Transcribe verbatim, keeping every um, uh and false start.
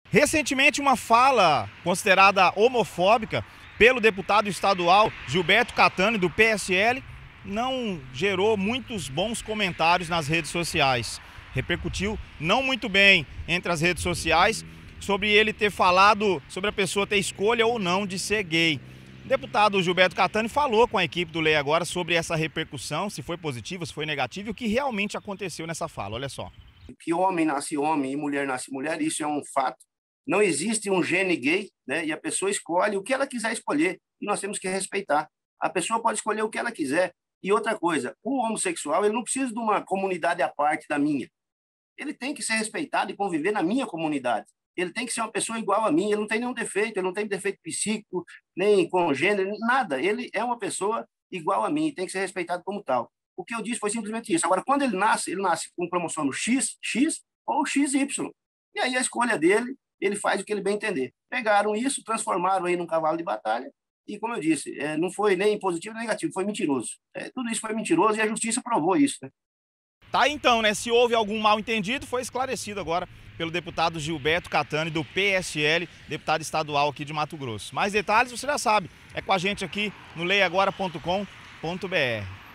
Recentemente, uma fala considerada homofóbica pelo deputado estadual Gilberto Catani, do P S L, não gerou muitos bons comentários nas redes sociais. Repercutiu não muito bem entre as redes sociais sobre ele ter falado sobre a pessoa ter escolha ou não de ser gay. O deputado Gilberto Catani falou com a equipe do Lei Agora sobre essa repercussão, se foi positiva, se foi negativa e o que realmente aconteceu nessa fala. Olha só. Que homem nasce homem e mulher nasce mulher, isso é um fato. Não existe um gene gay, né? E a pessoa escolhe o que ela quiser escolher e nós temos que respeitar. A pessoa pode escolher o que ela quiser. E outra coisa, o homossexual ele não precisa de uma comunidade à parte da minha. Ele tem que ser respeitado e conviver na minha comunidade. Ele tem que ser uma pessoa igual a mim, ele não tem nenhum defeito, ele não tem defeito psíquico, nem congênero, nada. Ele é uma pessoa igual a mim, tem que ser respeitado como tal. O que eu disse foi simplesmente isso. Agora, quando ele nasce, ele nasce com cromossomo X, X ou X Y. E aí a escolha dele, ele faz o que ele bem entender. Pegaram isso, transformaram aí num cavalo de batalha, e como eu disse, é, não foi nem positivo nem negativo, foi mentiroso. É, tudo isso foi mentiroso e a justiça provou isso, né? Tá então, né? Se houve algum mal entendido, foi esclarecido agora pelo deputado Gilberto Catani, do P S L, deputado estadual aqui de Mato Grosso. Mais detalhes você já sabe, é com a gente aqui no lei agora ponto com ponto br.